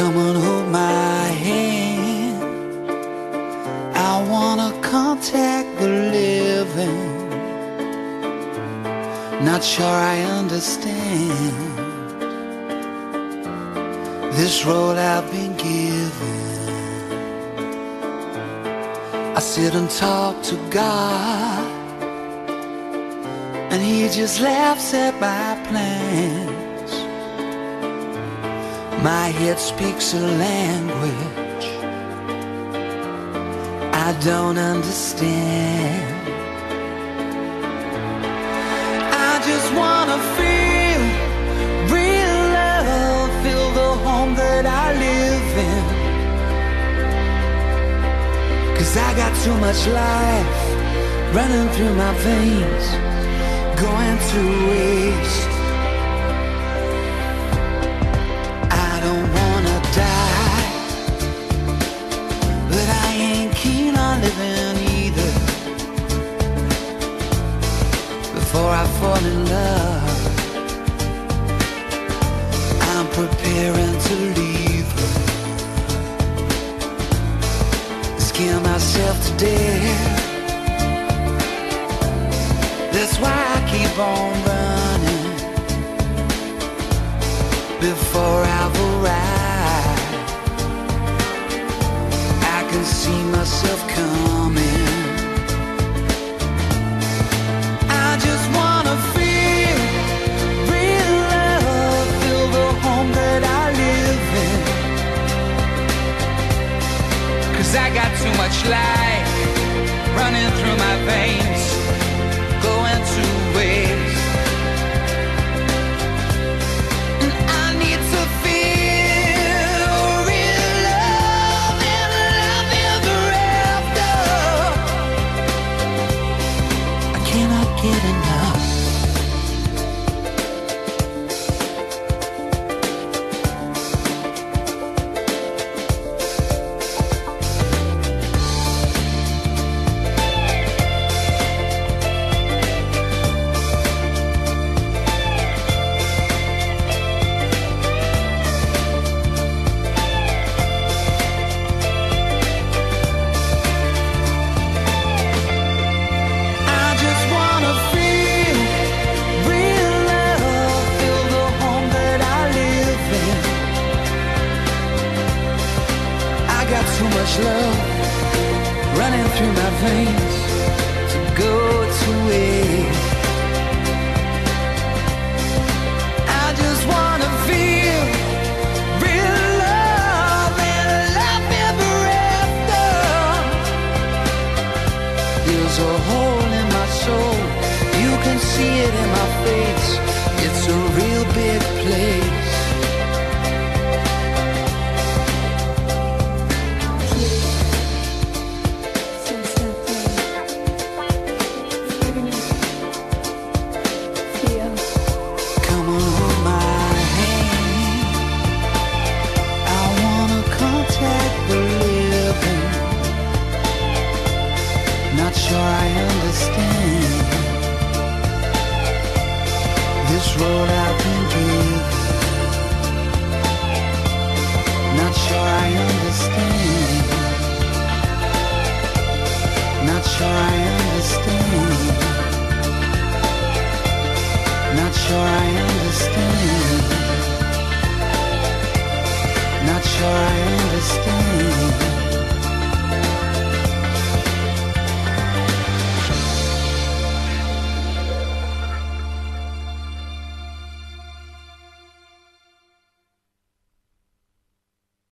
Come on, hold my hand. I wanna contact the living. Not sure I understand this role I've been given. I sit and talk to God, and He just laughs at my plans. My head speaks a language I don't understand. I just wanna feel real love, feel the home that I live in. 'Cause I got too much life running through my veins, going to waste. I don't wanna die, but I ain't keen on living either. Before I fall in love, I'm preparing to leave her. Scare myself to death. That's why I keep on running before I've arrived. I can see myself coming. I just wanna feel real love, feel the home that I live in. 'Cause I got too much life running through my veins, going to waste. And I need to feel real love and love ever after. I cannot get enough. Too much love running through my veins to go to waste. I just wanna feel real love and love ever after. There's a hole in my soul, you can see it in my face. It's a real big place. Not sure I understand this road I've been given. Not sure I understand. Not sure I understand. Not sure I